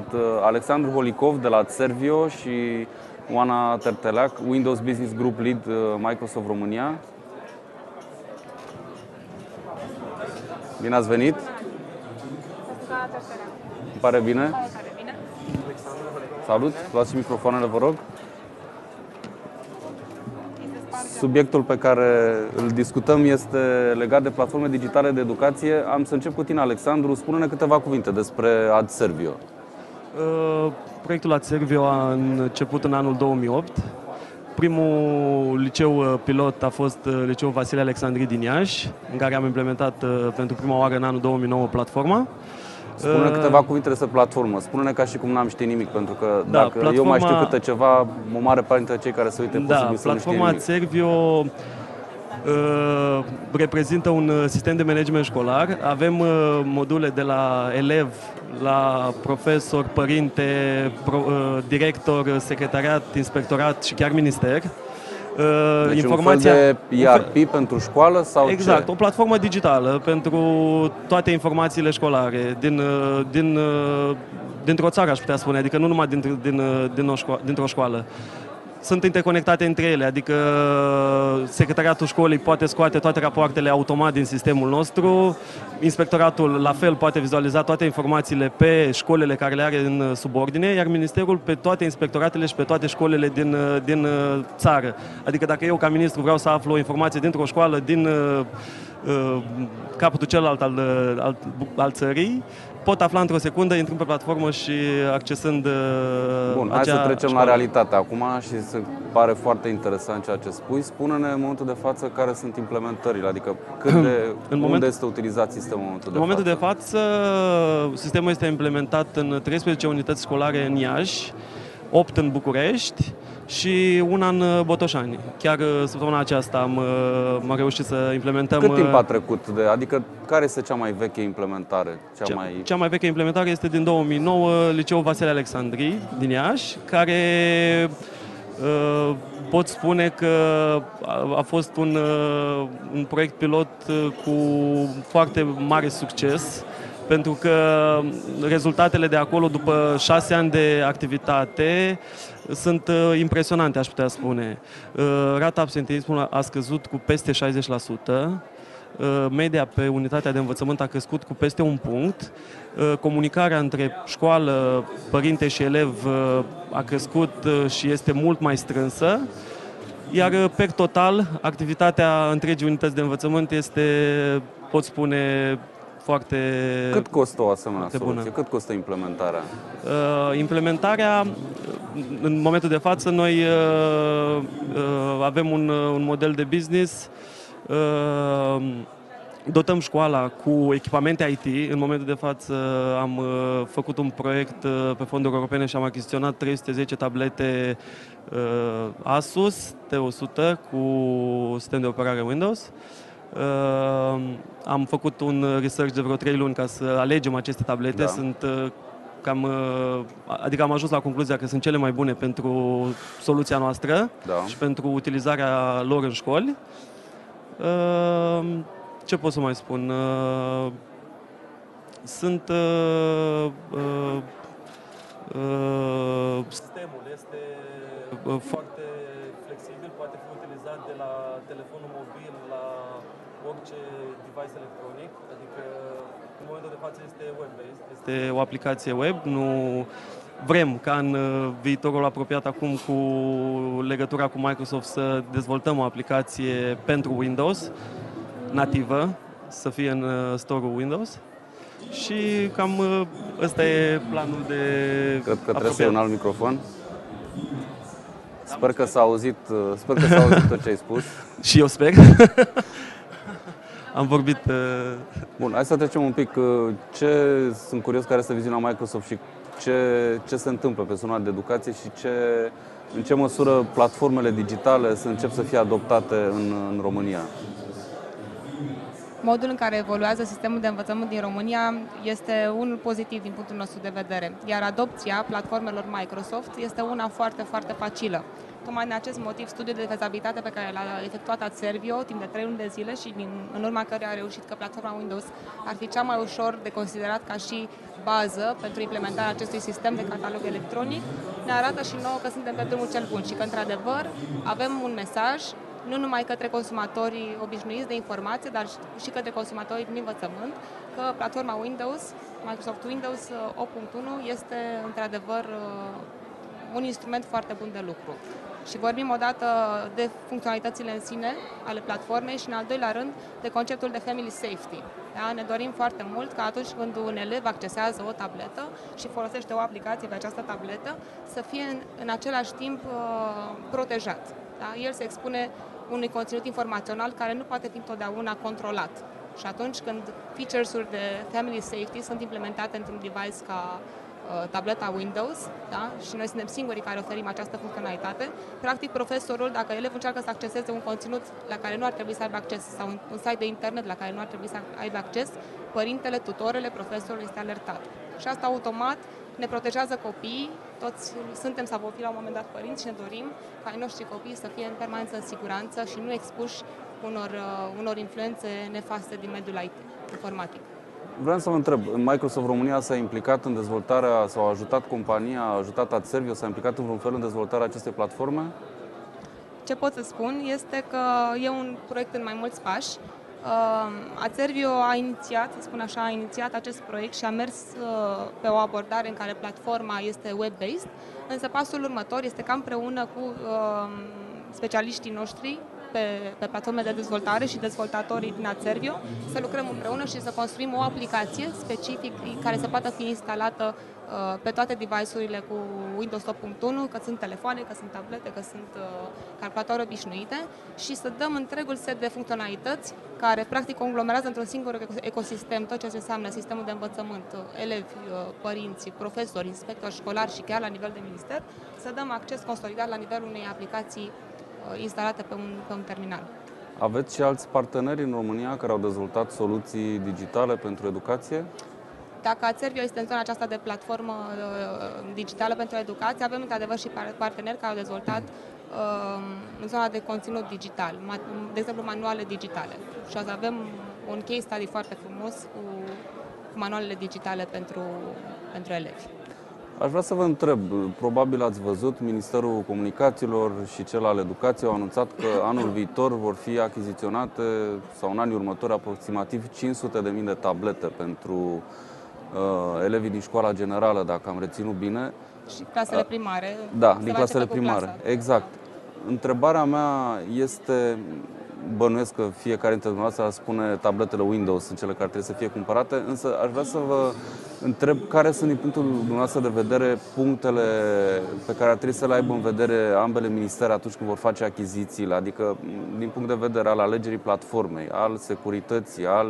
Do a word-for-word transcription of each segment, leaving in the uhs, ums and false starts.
Alexandru Holicov de la Adservio și Oana Terteleac, Windows Business Group Lead Microsoft România. Bine ați venit! Îmi pare bine? Salut! Luați microfoanele, vă rog. Subiectul pe care îl discutăm este legat de platforme digitale de educație. Am să încep cu tine, Alexandru. Spune-ne câteva cuvinte despre Adservio. Proiectul Adservio a început în anul două mii opt. Primul liceu pilot a fost liceul Vasile Alexandri din Iași, în care am implementat pentru prima oară în anul două mii nouă platforma. Spune-ne câteva cuvinte despre platformă. Spune-ne ca și cum n-am ști nimic, pentru că da, dacă platforma... eu mai știu câte ceva, o mare parte dintre cei care se uită da, posibil să nu știe nimic. Platforma Adservio uh, reprezintă un sistem de management școlar. Avem uh, module de la elev la profesor, părinte, pro, uh, director, secretariat, inspectorat și chiar minister. Deci informația... un fel de E R P pentru școală sau exact, ce? O platformă digitală pentru toate informațiile școlare din, din, dintr-o țară, aș putea spune, adică nu numai din, din, din o școală, dintr-o școală. Sunt interconectate între ele, adică secretariatul școlii poate scoate toate rapoartele automat din sistemul nostru, inspectoratul la fel poate vizualiza toate informațiile pe școlile care le are în subordine, iar ministerul pe toate inspectoratele și pe toate școlile din, din țară. Adică dacă eu ca ministru vreau să aflu o informație dintr-o școală din uh, capătul celălalt al, al, al țării, pot afla într-o secundă, intrând pe platformă și accesând Bun, hai să trecem școală. la realitate acum și se pare foarte interesant ceea ce spui. Spune-ne în momentul de față care sunt implementările, adică cât de, în unde moment, este utilizat sistemul în momentul de față? În momentul față? de față, sistemul este implementat în treisprezece unități școlare în Iași, opt în București și una în Botoșani. Chiar săptămâna aceasta am, am reușit să implementăm... Cât timp a trecut? De, adică care este cea mai veche implementare? Cea, cea, mai... cea mai veche implementare este din două mii nouă, liceul Vasile Alexandri din Iași, care uh, pot spune că a, a fost un, uh, un proiect pilot cu foarte mare succes, pentru că rezultatele de acolo, după șase ani de activitate, sunt impresionante, aș putea spune. Rata absenteismului a scăzut cu peste șaizeci la sută, media pe unitatea de învățământ a crescut cu peste un punct, comunicarea între școală, părinte și elev a crescut și este mult mai strânsă, iar per total, activitatea întregii unități de învățământ este, pot spune, foarte Cât costă o asemenea soluție? bună. Cât costă implementarea? Uh, implementarea, în momentul de față, noi uh, uh, avem un, un model de business, uh, dotăm școala cu echipamente I T. În momentul de față am uh, făcut un proiect uh, pe fonduri europene și am achiziționat trei sute zece tablete uh, Asus T o sută cu sistem de operare Windows. Uh, am făcut un research de vreo trei luni ca să alegem aceste tablete. Da. Sunt uh, cam, uh, adică am ajuns la concluzia că sunt cele mai bune pentru soluția noastră, da, și pentru utilizarea lor în școli. Uh, ce pot să mai spun? Uh, sunt uh, uh, uh, sistemul este uh, foarte flexibil, poate fi utilizat de la telefonul mobil la orice device electronic, adică în momentul de față este web-based, este o aplicație web, nu vrem ca în viitorul apropiat acum cu legătura cu Microsoft să dezvoltăm o aplicație pentru Windows, nativă, să fie în store-ul Windows. Și cam ăsta e planul de Cred că trebuie să iei un alt microfon. Sper că s-a auzit, sper că s-a auzit tot ce ai spus. Și eu sper. Am vorbit... Uh... Bun, hai să trecem un pic. Ce, sunt curios care este viziunea Microsoft și ce, ce se întâmplă pe zona de educație și ce, în ce măsură platformele digitale să încep să fie adoptate în, în România. Modul în care evoluează sistemul de învățământ din România este unul pozitiv din punctul nostru de vedere, iar adopția platformelor Microsoft este una foarte, foarte facilă. Tocmai din acest motiv, studiul de fezabilitate pe care l-a efectuat Adservio timp de trei luni de zile și din, în urma căruia a reușit că platforma Windows ar fi cea mai ușor de considerat ca și bază pentru implementarea acestui sistem de catalog electronic, ne arată și nouă că suntem pe drumul cel bun și că, într-adevăr, avem un mesaj nu numai către consumatorii obișnuiți de informație, dar și către consumatorii din învățământ, că platforma Windows, Microsoft Windows opt punct unu, este într-adevăr un instrument foarte bun de lucru. Și vorbim odată de funcționalitățile în sine ale platformei și, în al doilea rând, de conceptul de family safety. Da? Ne dorim foarte mult ca atunci când un elev accesează o tabletă și folosește o aplicație pe această tabletă, să fie în, în același timp uh, protejat. Da? El se expune unui conținut informațional care nu poate fi întotdeauna controlat. Și atunci când features-uri de family safety sunt implementate într-un device ca uh, tableta Windows, da? Și noi suntem singurii care oferim această funcționalitate, practic profesorul, dacă elevul încearcă să acceseze un conținut la care nu ar trebui să aibă acces sau un, un site de internet la care nu ar trebui să aibă acces, părintele, tutorele, profesorul este alertat. Și asta automat ne protejează copiii, toți suntem sau vom fi la un moment dat părinți și ne dorim ca ai noștri copii să fie în permanență în siguranță și nu expuși unor, uh, unor influențe nefaste din mediul I T, informatic. Vreau să vă întreb, Microsoft România s-a implicat în dezvoltarea sau a ajutat compania, a ajutat Adservio, s-a implicat în vreun fel în dezvoltarea acestei platforme? Ce pot să spun este că e un proiect în mai mulți pași. Uh, Adservio a inițiat, să spun așa, a inițiat acest proiect și a mers uh, pe o abordare în care platforma este web-based, însă pasul următor este ca împreună cu uh, specialiștii noștri pe, pe platforme de dezvoltare și dezvoltatorii din Adservio să lucrăm împreună și să construim o aplicație specific care să poată fi instalată uh, pe toate device-urile cu Windows opt punct unu, că sunt telefoane, că sunt tablete, că sunt uh, calculatoare obișnuite și să dăm întregul set de funcționalități care practic conglomerează într-un singur ecosistem tot ce înseamnă sistemul de învățământ, elevi, părinți, profesori, inspectori școlari și chiar la nivel de minister, să dăm acces consolidat la nivelul unei aplicații instalate pe un, pe un terminal. Aveți și alți parteneri în România care au dezvoltat soluții digitale pentru educație? Dacă Adservio este în zona aceasta de platformă uh, digitală pentru educație, avem într-adevăr și parteneri care au dezvoltat uh, în zona de conținut digital, de exemplu manuale digitale. Și azi avem un case study foarte frumos cu, cu manualele digitale pentru, pentru elevi. Aș vrea să vă întreb, probabil ați văzut, Ministerul Comunicațiilor și cel al Educației au anunțat că anul viitor vor fi achiziționate, sau în anii următori, aproximativ cinci sute de mii de tablete pentru uh, elevii din școala generală, dacă am reținut bine. Și clasele primare. Da, din clasele primare, exact. Întrebarea mea este, bănuiesc că fiecare dintre dumneavoastră ar spune tabletele Windows sunt cele care trebuie să fie cumpărate, însă aș vrea să vă întreb care sunt, din punctul dumneavoastră de vedere, punctele pe care ar trebui să le aibă în vedere ambele ministere atunci când vor face achizițiile, adică din punct de vedere al alegerii platformei, al securității, al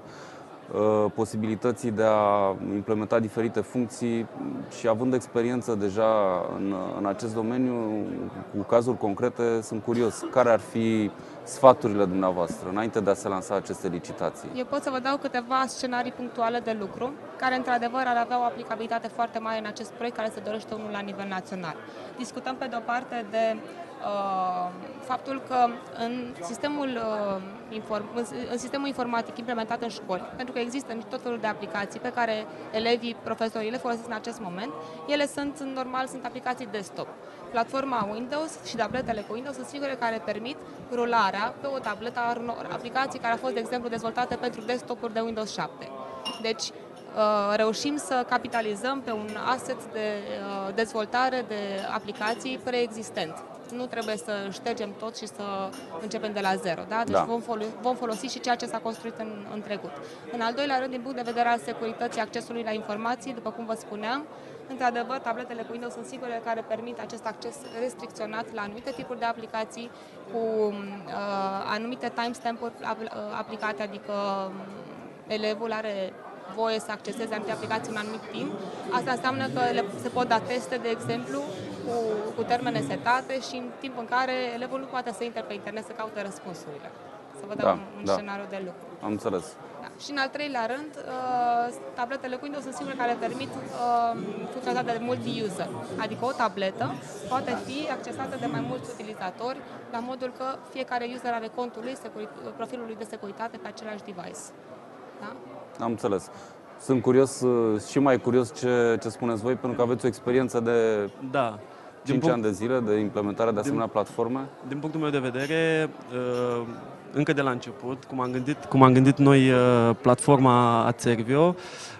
uh, posibilității de a implementa diferite funcții și având experiență deja în, în acest domeniu, cu cazuri concrete, sunt curios. Care ar fi sfaturile dumneavoastră înainte de a se lansa aceste licitații? Eu pot să vă dau câteva scenarii punctuale de lucru, care într-adevăr ar avea o aplicabilitate foarte mare în acest proiect care se dorește unul la nivel național. Discutăm pe de-o parte de uh, faptul că în sistemul, uh, inform, în sistemul informatic implementat în școli, pentru că există tot felul de aplicații pe care elevii, profesorii le folosesc în acest moment, ele sunt, normal, sunt aplicații desktop. Platforma Windows și tabletele cu Windows sunt singure care permit rularea pe o tabletă a unor aplicații care au fost, de exemplu, dezvoltate pentru desktop-uri de Windows șapte. Deci, reușim să capitalizăm pe un asset de dezvoltare de aplicații preexistent. Nu trebuie să ștergem tot și să începem de la zero. Da? Deci da. Vom, folosi, vom folosi și ceea ce s-a construit în, în trecut. În al doilea rând, din punct de vedere al securității accesului la informații, după cum vă spuneam, într-adevăr, tabletele cu Windows sunt singurele care permit acest acces restricționat la anumite tipuri de aplicații cu uh, anumite timestamp-uri aplicate, adică elevul are voie să acceseze anumite aplicații în anumit timp. Asta înseamnă că le, se pot da teste, de exemplu, cu, cu termene setate și în timp în care elevul nu poate să intre pe internet să caute răspunsurile. Să vă dau da, un, un da. scenariu de lucru. Am înțeles. Da. Și în al treilea rând, uh, tabletele cu Windows sunt singure care permit uh, funcționalitatea de multi-user, adică o tabletă poate fi accesată de mai mulți utilizatori, la modul că fiecare user are contul lui, profilul lui de securitate pe același device. Da? Am înțeles. Sunt curios și mai curios ce, ce spuneți voi, pentru că aveți o experiență de da. cinci ani de zile de implementare de asemenea din, platforme. Din punctul meu de vedere, încă de la început, cum am gândit, cum am gândit noi platforma Acervio,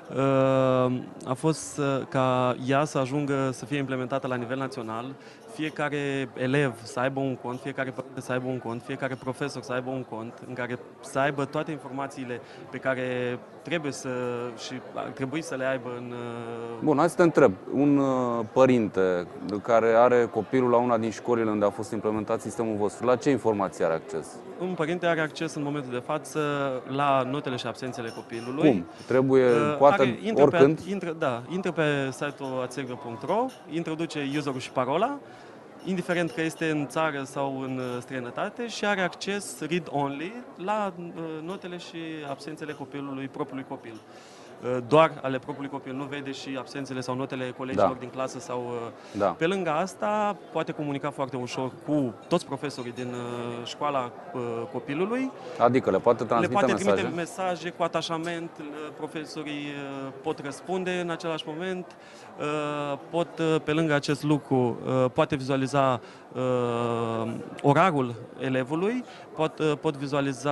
a fost ca ea să ajungă să fie implementată la nivel național, fiecare elev să aibă un cont, fiecare părinte să aibă un cont, fiecare profesor să aibă un cont, în care să aibă toate informațiile pe care trebuie să și ar trebui să le aibă în... Bun, hai să te întreb. Un părinte care are copilul la una din școlile unde a fost implementat sistemul vostru, la ce informații are acces? Un părinte are acces în momentul de față la notele și absențele copilului. Cum? Trebuie, uh, poate, are, intră oricând? Pe, intră, da, intră pe site-ul acervio punct ro, introduce userul și parola, indiferent că este în țară sau în străinătate, și are acces read-only la notele și absențele copilului, propriului copil. Doar ale propriului copil, nu vede și absențele sau notele colegilor da. din clasă sau... Da. Pe lângă asta, poate comunica foarte ușor cu toți profesorii din școala copilului. Adică le poate transmite mesaje? Le poate mesaje? trimite mesaje cu atașament, profesorii pot răspunde în același moment, pot, pe lângă acest lucru, poate vizualiza orarul elevului, pot, pot vizualiza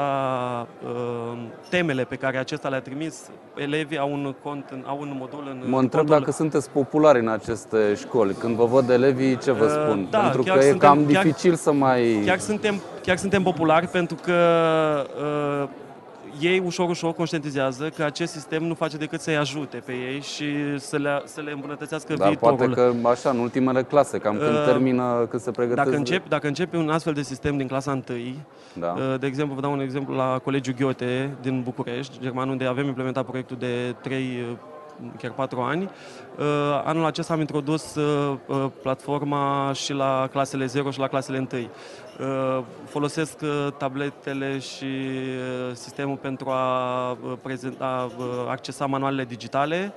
temele pe care acesta le-a trimis. Elevii au un cont, au un modul în... Mă întreb contul... dacă sunteți populari în aceste școli. Când vă văd elevii, ce vă spun? Da, pentru că suntem, e cam chiar, dificil să mai... Chiar suntem, chiar suntem populari pentru că uh, ei ușor, ușor conștientizează că acest sistem nu face decât să-i ajute pe ei și să le, să le îmbunătățească Dar viitorul. poate că așa, în ultimele clase, cam când uh, termină, când se pregătesc... Dacă începi, dacă începi un astfel de sistem din clasa întâi, da. uh, de exemplu, vă dau un exemplu la Colegiul Goethe din București, German, unde avem implementat proiectul de trei, chiar patru ani. Anul acesta am introdus platforma și la clasele zero și la clasele întâi. Folosesc tabletele și sistemul pentru a, prezenta, a accesa manualele digitale.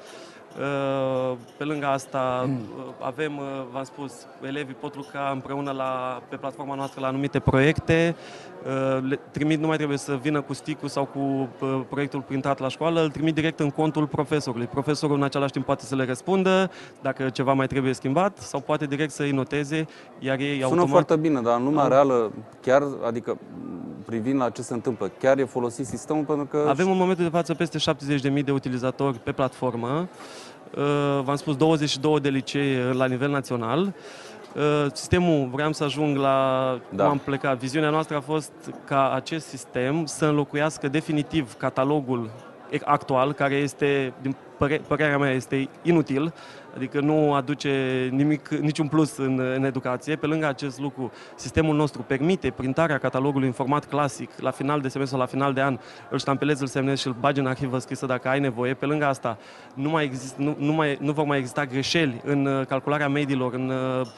Pe lângă asta avem, v-am spus, elevii pot lucra împreună la, pe platforma noastră la anumite proiecte. Le trimit, nu mai trebuie să vină cu stick-ul sau cu proiectul printat la școală, îl trimit direct în contul profesorului. Profesorul în același timp poate să le răspundă dacă ceva mai trebuie schimbat sau poate direct să îi noteze, iar ei Sună automat... foarte bine, dar în lumea au... reală, chiar, adică privind la ce se întâmplă, chiar e folosit sistemul pentru că... Avem în momentul de față peste șaptezeci de mii de utilizatori pe platformă. V-am spus douăzeci și două de licee la nivel național. Sistemul, vreau să ajung la da. cum am plecat. Viziunea noastră a fost ca acest sistem să înlocuiască definitiv catalogul actual, care este, din păre- părerea mea, este inutil, adică nu aduce nimic, niciun plus în, în educație. Pe lângă acest lucru, sistemul nostru permite printarea catalogului în format clasic la final de semestru, la final de an, îl ștampelezi, îl semnezi și îl bagi în arhivă scrisă dacă ai nevoie. Pe lângă asta, nu, mai exist, nu, nu, mai, nu vor mai exista greșeli în calcularea mediilor, în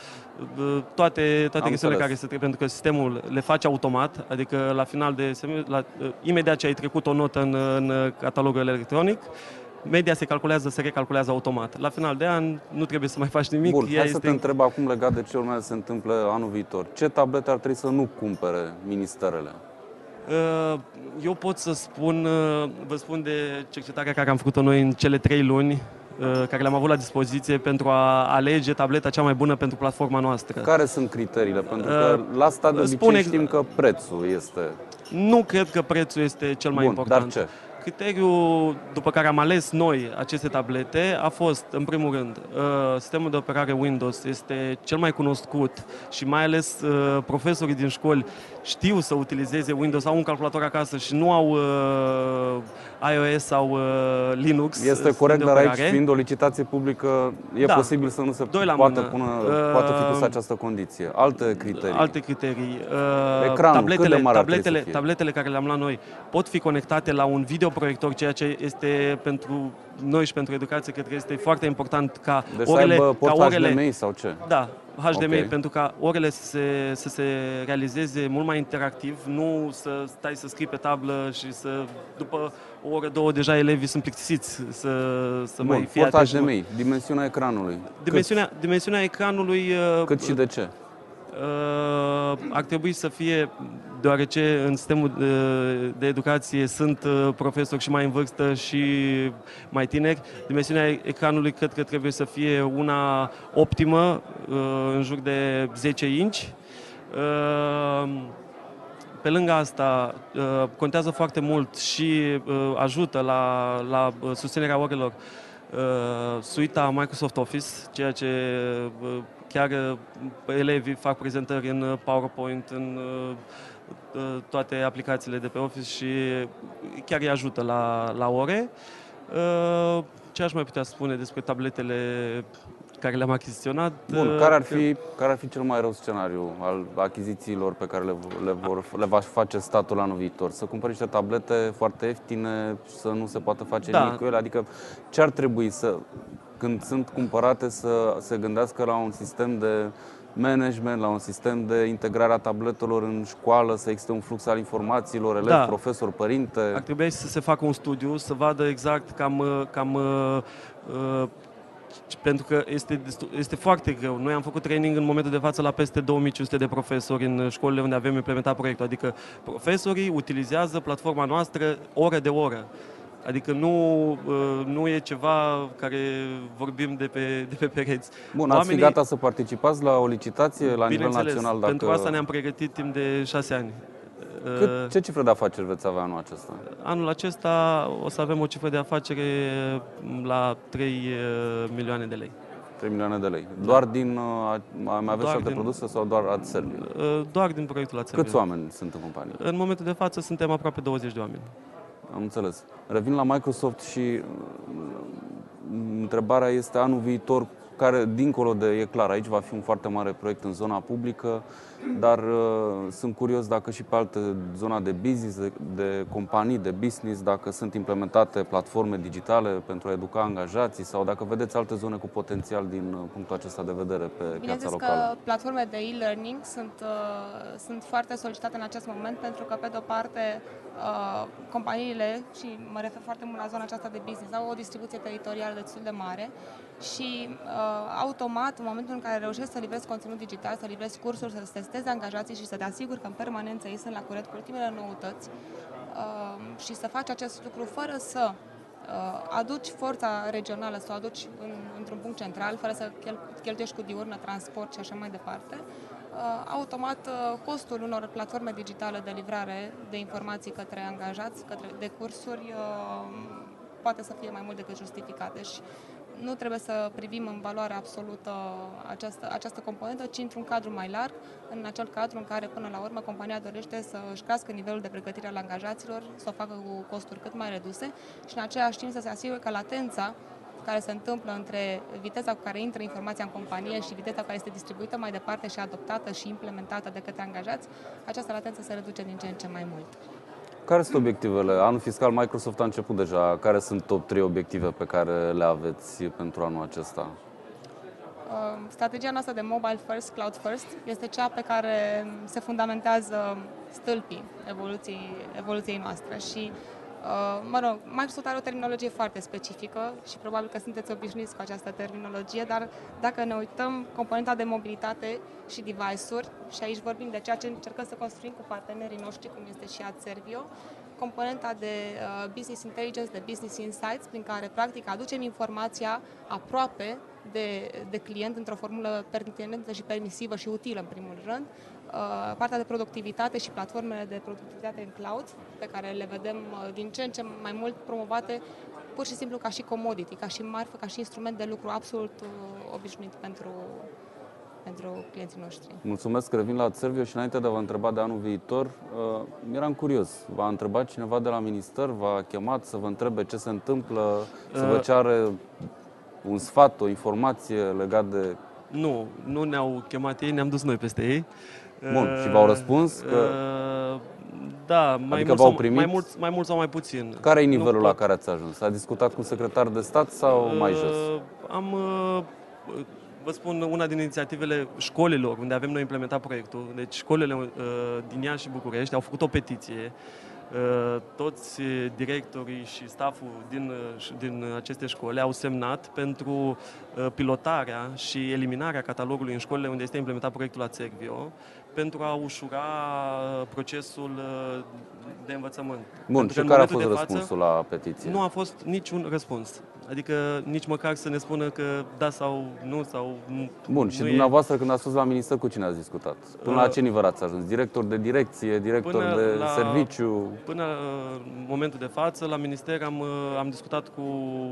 toate, toate chestiunile care se trebuie, pentru că sistemul le face automat, adică la final de semestru, la, imediat ce ai trecut o notă în, în catalogul electronic, media se calculează, se recalculează automat. La final de an nu trebuie să mai faci nimic. Bun, ea hai este... să te întreb acum legat de ce urmează să se întâmple anul viitor. Ce tablete ar trebui să nu cumpere ministerele? Eu pot să spun, vă spun de cercetarea care am făcut-o noi în cele trei luni, care le-am avut la dispoziție pentru a alege tableta cea mai bună pentru platforma noastră. Care sunt criteriile? Pentru că la asta de Spune... obicei știm că prețul este... Nu cred că prețul este cel mai Bun, important. Dar ce? Criteriul după care am ales noi aceste tablete a fost, în primul rând, sistemul de operare Windows este cel mai cunoscut și mai ales profesorii din școli știu să utilizeze Windows, au un calculator acasă și nu au iOS sau Linux. Este corect, dar aici, fiind o licitație publică, e da. posibil să nu se poată, pune, poată fi pusă această condiție. Alte criterii. Alte criterii. Ecranul, tabletele, cât de mare tabletele, tabletele care le-am luat noi pot fi conectate la un videoproiector, ceea ce este pentru noi și pentru educație, cred că este foarte important ca deci orele... să aibă port ca orele H D M I sau ce? Da. H D M I, Ok. pentru ca orele să se, să se realizeze mult mai interactiv, nu să stai să scrii pe tablă și să, după o oră, două, deja elevii sunt plictisiți să, să mai Bun, fie port atenți. H D M I, dimensiunea ecranului. Dimensiunea, dimensiunea ecranului uh, Cât, cât și de ce? Uh, ar trebui să fie, deoarece în sistemul de, de educație sunt uh, profesori și mai în vârstă și mai tineri, dimensiunea ecranului cred că trebuie să fie una optimă, uh, în jur de zece inci. Uh, Pe lângă asta, uh, contează foarte mult și uh, ajută la, la uh, susținerea orelor uh, suita Microsoft Office, ceea ce uh, chiar uh, elevii fac prezentări în uh, PowerPoint, în uh, uh, toate aplicațiile de pe Office și chiar îi ajută la, la ore. Uh, Ce aș mai putea spune despre tabletele care le-am achiziționat? Bun, Uh, care ar că- fi, care ar fi cel mai rău scenariu al achizițiilor pe care le, le, vor, le va face statul anul viitor? Să cumpere niște tablete foarte ieftine și să nu se poată face Da. nimic cu ele? Adică ce ar trebui să, când sunt cumpărate, să se gândească la un sistem de management, la un sistem de integrare a tabletelor în școală, să existe un flux al informațiilor, elev, Da. profesor, părinte? Ar trebui să se facă un studiu, să vadă exact cam, cam uh, uh, pentru că este, destul- este foarte greu. Noi am făcut training în momentul de față la peste două mii cinci sute de profesori în școlile unde avem implementat proiectul. Adică profesorii utilizează platforma noastră oră de oră. Adică nu, uh, nu e ceva care vorbim de pe, de pe pereți. Bun, ați fi gata să participați la o licitație la nivel bineînțeles, național? Dacă... pentru asta ne-am pregătit timp de șase ani. Uh, Cât, ce cifră de afaceri veți avea anul acesta? Anul acesta o să avem o cifră de afacere la trei milioane de lei. trei milioane de lei. Doar din... uh, Mai aveți Doar și alte din- produse sau doar ați servii? Uh, Doar din proiectul la Câți oameni sunt în companie? În momentul de față suntem aproape douăzeci de oameni. Am înțeles. Revin la Microsoft și uh, întrebarea este anul viitor, care, dincolo de, e clar, aici va fi un foarte mare proiect în zona publică, dar uh, sunt curios dacă și pe alte zona de business, de, de companii, de business, dacă sunt implementate platforme digitale pentru a educa angajații sau dacă vedeți alte zone cu potențial din uh, punctul acesta de vedere pe piața Bineînțeles locală. că platforme de e-learning sunt, uh, sunt foarte solicitate în acest moment pentru că, pe de-o parte, uh, companiile, și mă refer foarte mult la zona aceasta de business, au o distribuție teritorială destul de mare și uh, automat, în momentul în care reușești să livrezi conținut digital, să livrezi cursuri, să testezi angajații și să te asiguri că în permanență ei sunt la curent cu ultimele noutăți uh, și să faci acest lucru fără să uh, aduci forța regională, să o aduci în, într-un punct central, fără să chel, cheltuiești cu diurnă, transport și așa mai departe, uh, automat uh, costul unor platforme digitale de livrare de informații către angajați, către, de cursuri, uh, poate să fie mai mult decât justificate și nu trebuie să privim în valoare absolută această, această componentă, ci într-un cadru mai larg, în acel cadru în care, până la urmă, compania dorește să își crească nivelul de pregătire al angajaților, să o facă cu costuri cât mai reduse și, în același timp, să se asigure că latența care se întâmplă între viteza cu care intră informația în companie și viteza care este distribuită mai departe și adoptată și implementată de către angajați, această latență se reduce din ce în ce mai mult. Care sunt obiectivele? Anul fiscal Microsoft a început deja. Care sunt top trei obiective pe care le aveți pentru anul acesta? Uh, Strategia noastră de Mobile First, Cloud First este cea pe care se fundamentează stâlpii evoluției, evoluției noastre și Uh, mă rog, Microsoft are o terminologie foarte specifică și probabil că sunteți obișnuiți cu această terminologie, dar dacă ne uităm componenta de mobilitate și device-uri, și aici vorbim de ceea ce încercăm să construim cu partenerii noștri, cum este și AdServio, componenta de uh, Business Intelligence, de Business Insights, prin care practic aducem informația aproape de, de client într-o formulă pertinentă și permisivă și utilă în primul rând, uh, partea de productivitate și platformele de productivitate în cloud, pe care le vedem uh, din ce în ce mai mult promovate pur și simplu ca și commodity, ca și marfă, ca și instrument de lucru absolut uh, obișnuit pentru, pentru clienții noștri. Mulțumesc că revin la Servio și înainte de a vă întreba de anul viitor, uh, eram curios. V-a întrebat cineva de la minister, v-a chemat să vă întrebe ce se întâmplă, să vă ceară un sfat, o informație legat de... Nu, nu ne-au chemat ei, ne-am dus noi peste ei. Bun, și v-au răspuns că... Uh, Da, mai, Adică mult v-au sau, primit? mai, mult, mai mult sau mai puțin. Care e Nu nivelul la pot- care ați ajuns? A discutat cu secretar de stat sau mai jos? Uh, Am, uh, vă spun una din inițiativele școlilor unde avem noi implementat proiectul. Deci școlile uh, din Iași și București au făcut o petiție. Uh, toți directorii și stafful din, uh, din aceste școli au semnat pentru uh, pilotarea și eliminarea catalogului în școlile unde este implementat proiectul Acervio, pentru a ușura procesul uh, de învățământ. Bun, Pentru și că care a în fost momentul de răspunsul la petiție? Nu a fost niciun răspuns. Adică nici măcar să ne spună că da sau nu sau nu. Bun, și nu dumneavoastră când ați fost la minister, cu cine ați discutat? Până la Uh, ce nivel ați ajuns? Director de direcție, director până de la- serviciu? Până în momentul de față, la minister am, am discutat cu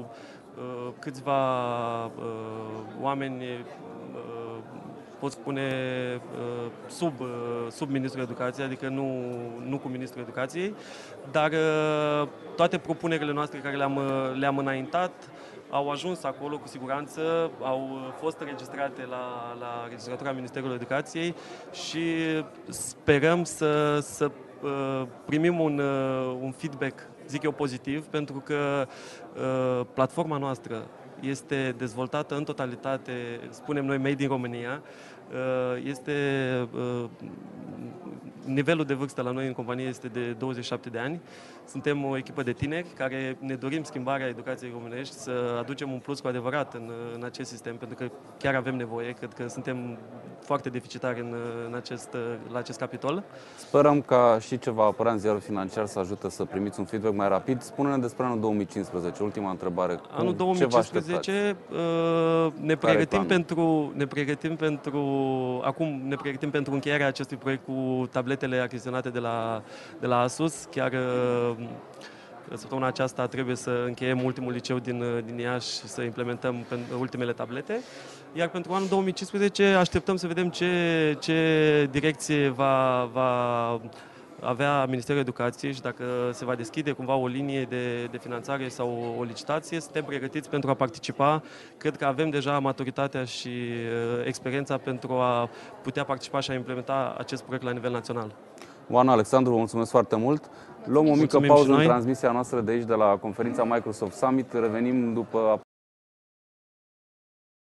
uh, câțiva uh, oameni, uh, pot spune, uh, sub, uh, sub Ministrul Educației, adică nu, nu cu Ministrul Educației, dar uh, toate propunerile noastre care le-am, uh, le-am înaintat au ajuns acolo cu siguranță, au fost înregistrate la, la registratura Ministerului Educației și sperăm să, să uh, primim un, uh, un feedback, zic eu, pozitiv, pentru că uh, platforma noastră este dezvoltată în totalitate, spunem noi, made in România. Uh, este uh, nivelul de vârstă la noi în companie este de douăzeci și șapte de ani. Suntem o echipă de tineri care ne dorim schimbarea educației românești, să aducem un plus cu adevărat în, în acest sistem, pentru că chiar avem nevoie. Cred că suntem foarte deficitari în, în acest, la acest capitol. Sperăm ca și ce va apărea în ziarul financiar să ajute să primiți un feedback mai rapid. Spune-ne despre anul două mii cincisprezece, ultima întrebare. Cum, Anul două mii ce vă cincisprezece uh, ne pregătim pentru, ne pregătim pentru, acum ne pregătim pentru încheierea acestui proiect cu tabletele achiziționate de la, de la Asus. Chiar uh, săptămâna aceasta trebuie să încheiem ultimul liceu din, din Iași și să implementăm ultimele tablete. Iar pentru anul două mii cincisprezece așteptăm să vedem ce, ce direcție va, va avea Ministerul Educației și dacă se va deschide cumva o linie de, de finanțare sau o licitație. Suntem pregătiți pentru a participa. Cred că avem deja maturitatea și uh, experiența pentru a putea participa și a implementa acest proiect la nivel național. Oana Alexandru, vă mulțumesc foarte mult. Luăm o mică Mulțumim pauză și în noi. transmisia noastră de aici, de la conferința Microsoft Summit. Revenim după